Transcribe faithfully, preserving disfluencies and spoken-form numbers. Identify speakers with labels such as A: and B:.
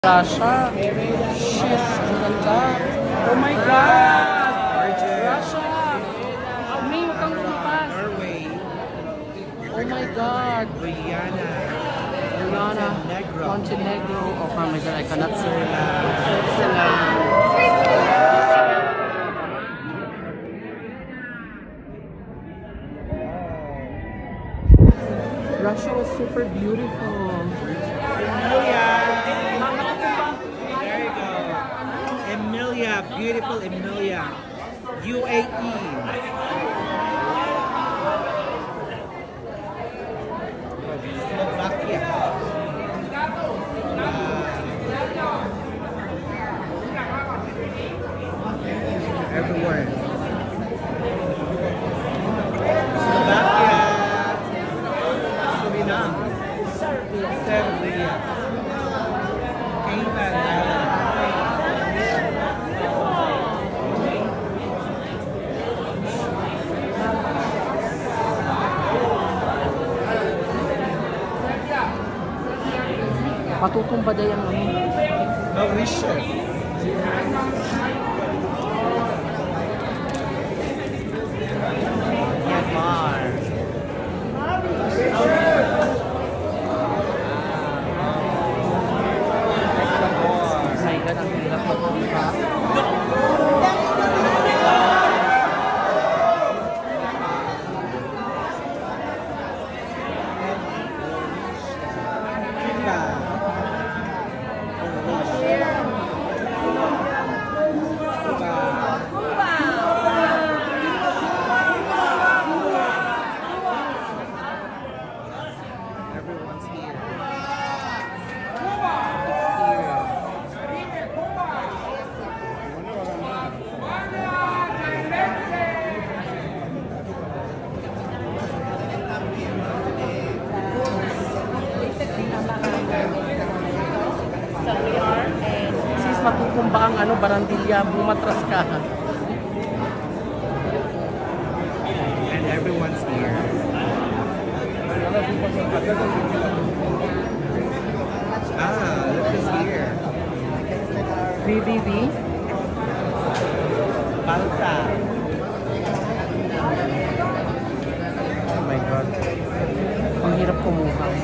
A: Russia. Shit, ang ganda. Oh my God! Russia! Oh, May, huwag kang lumabas.
B: Norway.
A: Oh my God!
B: Guyana.
A: Guyana.
B: Montenegro.
A: Montenegro. Oh my God, I cannot say
B: Switzerland.
A: Switzerland. Russia was super beautiful.
B: Emilia. There you go. Emilia, beautiful Emilia. U A E. Slovakia. Uh, everywhere. Slovakia. Suriname. Serbia. Cayman Islands.
A: Matutumba day ang ano.
B: Mauritius. Myanmar.
A: Oh my God, ang hirap magpunta.
B: Everyone's here.
A: Sis, matutumba ang ano, barandilya, bumatras ka.
B: And everyone's here. Ah, look who's here.
A: V V V?
B: Balta.
A: Oh my God. Ang hirap kumuha.